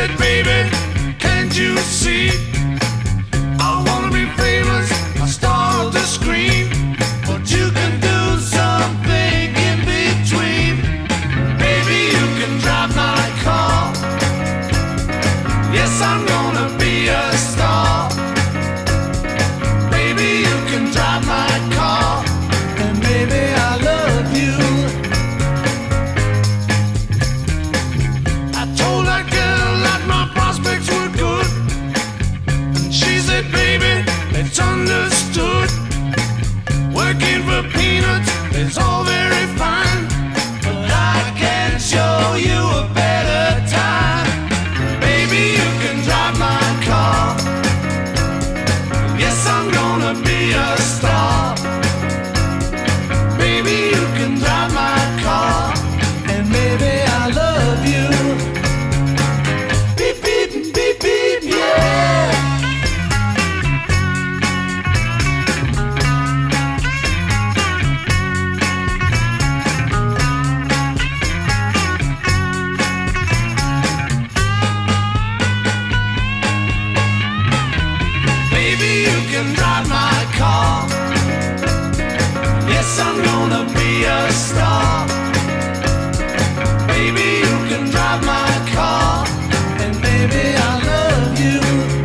said, baby, can't you see? I wanna be famous, a star of the screen, but you can do something in between. Baby, you can drive my car. Yes, I'm gonna be a star. Baby, you can drive my car, and baby, I love you. I told that girl that my prospects were good, and she said, baby, it's understood. Working for peanuts is all very fine, but I can show you a better time. Baby, you can drive my car. Yes, I'm gonna be a star. Baby, you can drive my car, and baby, I love you. Beep, beep, beep, beep, yeah. Baby, you can drive my car. Yes, I'm gonna be a star. Baby, you can drive my car, and baby, I love you.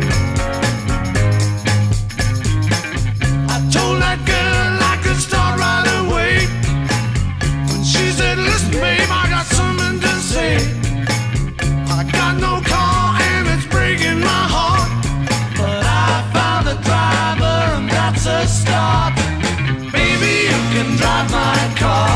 I told that girl I could start right away, when she said, listen, babe, I got something to say. I got no car and it's breaking my heart, but I found a driver and that's a start. Baby, you can drive my car.